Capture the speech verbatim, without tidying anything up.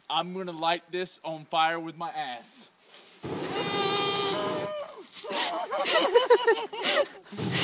I'm gonna light this on fire with my ass.